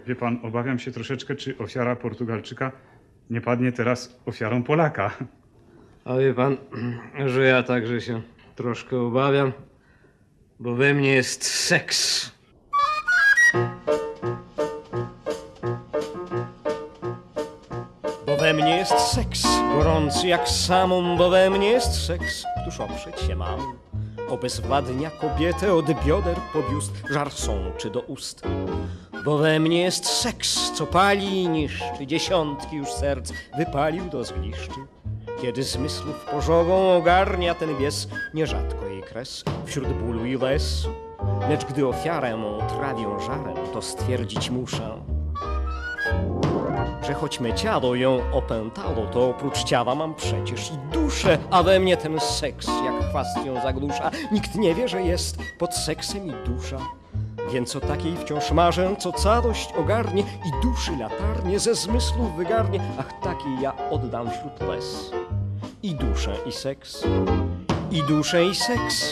Wie pan, obawiam się troszeczkę, czy ofiara Portugalczyka nie padnie teraz ofiarą Polaka. A wie pan, że ja także się troszkę obawiam, bo we mnie jest seks. Bo we mnie jest seks, gorący jak samum, bo we mnie jest seks, któż oprzeć się mam. Obezwładnia kobietę od bioder po biust, żar sączy do ust. Bo we mnie jest seks, co pali i niszczy, dziesiątki już serc wypalił do zgliszczy. Kiedy zmysłów pożogą ogarnia ten bies, nierzadko jej kres wśród bólu i łez. Lecz gdy ofiarę mą trawią żarem, to stwierdzić muszę, że choć me ciało ją opętało, to oprócz ciała mam przecież i duszę, a we mnie ten seks jak chwast ją zagłusza. Nikt nie wie, że jest pod seksem i dusza. Więc o takiej wciąż marzę, co całość ogarnie i duszy latarnie ze zmysłów wygarnie. Ach, takiej ja oddam wśród łez i duszę i seks, i duszę i seks.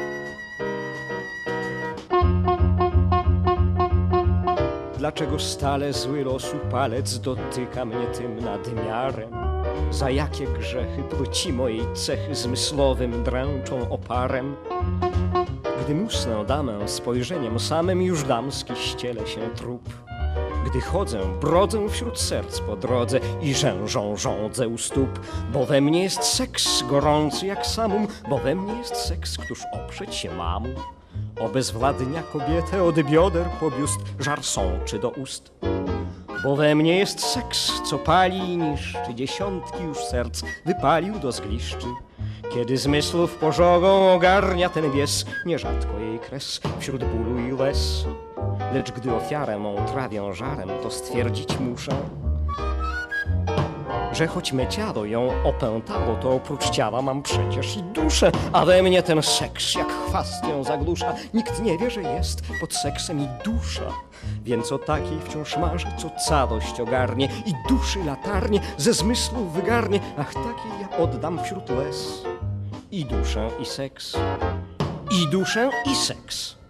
Dlaczego stale zły losu palec dotyka mnie tym nadmiarem? Za jakie grzechy płci mojej cechy zmysłowym dręczą oparem? Gdy usnę damę spojrzeniem samym, już damski ściele się trup. Gdy chodzę, brodzę wśród serc po drodze i rzężą żądzę u stóp. Bo we mnie jest seks gorący jak samum, bo we mnie jest seks, któż oprzeć się mam. Obezwładnia kobietę od bioder po biust, żar sączy do ust. Bo we mnie jest seks, co pali i niszczy, dziesiątki już serc wypalił do zgliszczy. Kiedy zmysłów pożogą ogarnia ten bies, nierzadko jej kres wśród bólu i łez. Lecz gdy ofiarę mą trawią żarem, to stwierdzić muszę, że choć me ciało ją opętało, to oprócz ciała mam przecież i duszę, a we mnie ten seks jak chwast ją zagłusza. Nikt nie wie, że jest pod seksem i dusza. Więc o takiej wciąż marzę, co całość ogarnie i duszy latarnie ze zmysłów wygarnie. Ach, takiej ja oddam wśród łez i duszę i seks, i duszę i seks.